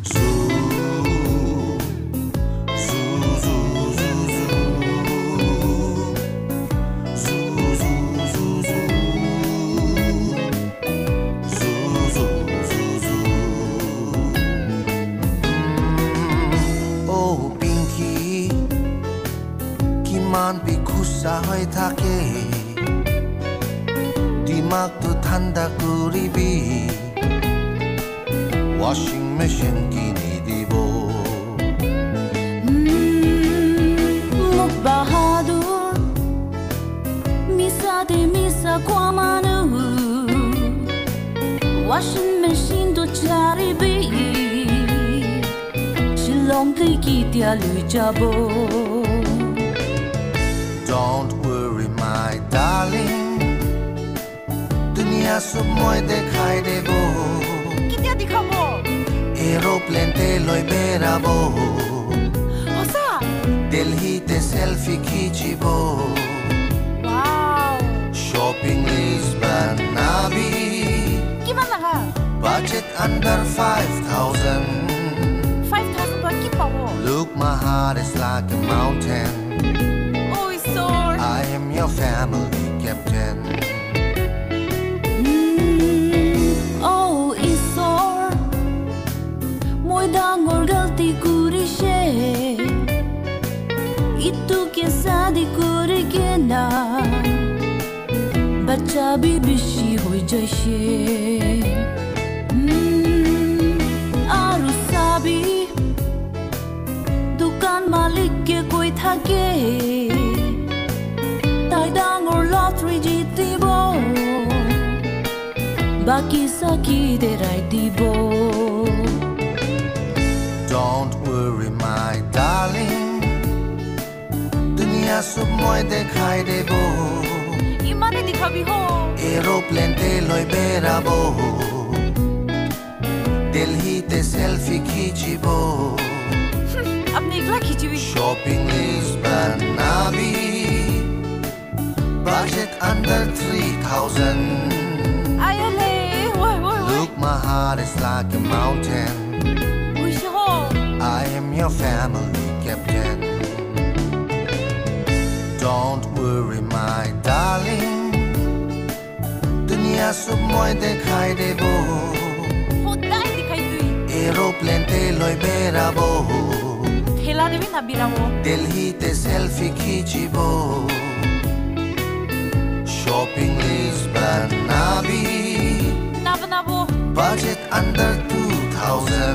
Sahoy take Dimak tu tanda kuribi Washing machine kini dibo Muk bahadur Misa de misa kwa manu Washing machine tu charibi Shilong pliki tia lui jabo Don't worry my darling Dunia sub moi dekhai debo Kitya dikhabo Aeroplane te loi berabo Osa Delhi te selfie khichibo Wow Shopping Lisbon Nabi Kiman laga Budget under 5,000 5,000 baht kipawo Look my heart is like a mountain I am your family captain Oh Isor Moi dangor galti kuri she Itu ke sadi kuri ke na Bacha bhi bishi hoi jai she Aru sabi Dukan malik ke koi thake Dangor lottery jitibo Baki saki de raitibo Don't worry my darling Dunia sub moi dekhai debo Imane dikhabi ho Aeroplane te loi berabo Delhi te selfie khichibo Apne ikla khichibi Shopping Lisbon Nabi Budget under 3,000 Ayale Look my heart is like a mountain I am your family captain Don't worry my darling Dunia sub moi dekhai debo Hodai dikhai dui Aeroplane te loi berabo Thela debi na biramo Delhi te selfie khichibo Shopping Lisbon Nabi Nabo Budget under 2,000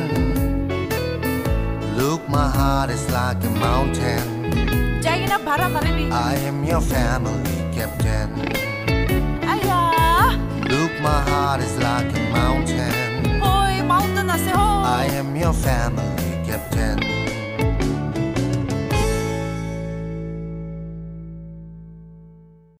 Look my heart is like a mountain Jaina bhara marebi I am your family captain Aya Look my heart is like a mountain Oi mountain ase ho I am your family